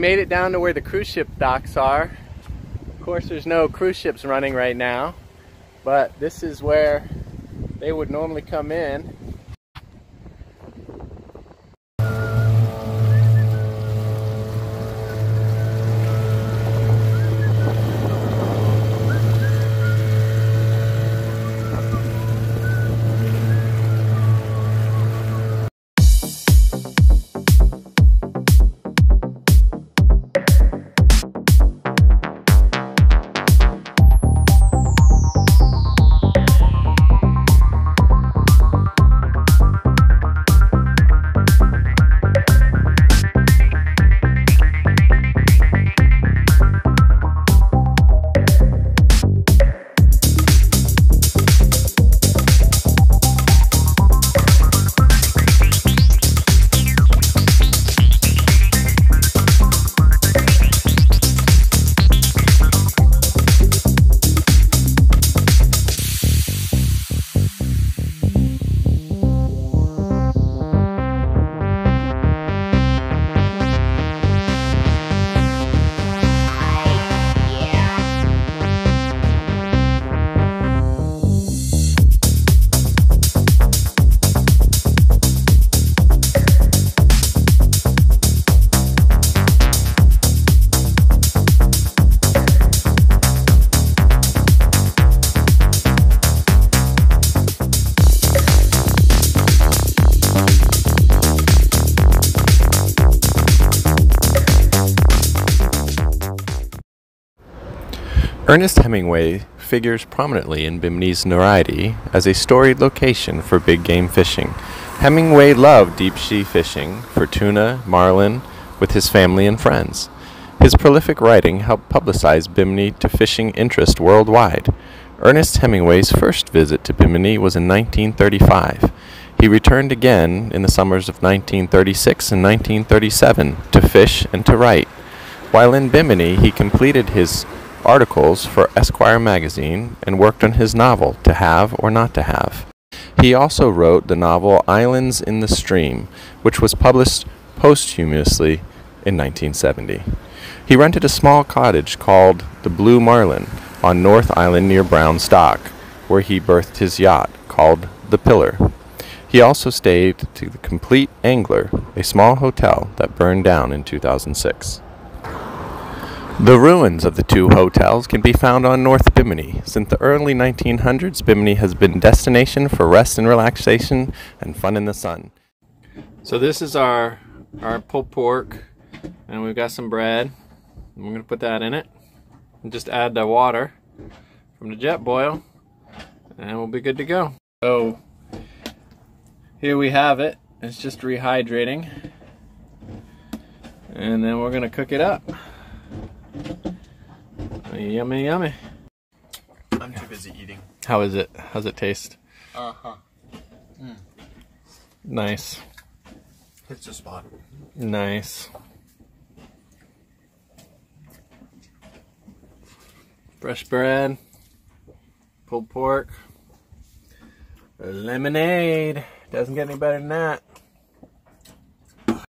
made it down to where the cruise ship docks are. Of course, there's no cruise ships running right now, but this is where they would normally come in. Ernest Hemingway figures prominently in Bimini's notoriety as a storied location for big game fishing. Hemingway loved deep sea fishing for tuna, marlin, with his family and friends. His prolific writing helped publicize Bimini to fishing interest worldwide. Ernest Hemingway's first visit to Bimini was in 1935. He returned again in the summers of 1936 and 1937 to fish and to write. While in Bimini, he completed his articles for Esquire magazine and worked on his novel, To Have or Not to Have. He also wrote the novel Islands in the Stream, which was published posthumously in 1970. He rented a small cottage called the Blue Marlin on North Island near Brown's Dock, where he berthed his yacht called the Pillar. He also stayed to the Complete Angler, a small hotel that burned down in 2006. The ruins of the two hotels can be found on North Bimini. Since the early 1900s, Bimini has been a destination for rest and relaxation and fun in the sun. So this is our pulled pork, and we've got some bread. And we're going to put that in it and just add the water from the jet boil, and we'll be good to go. So here we have it. It's just rehydrating, and then we're going to cook it up. Yummy, yummy. I'm too busy eating. How is it? How's it taste? Uh-huh. Nice. Hits the spot. Nice. Fresh bread, pulled pork, lemonade. Doesn't get any better than that.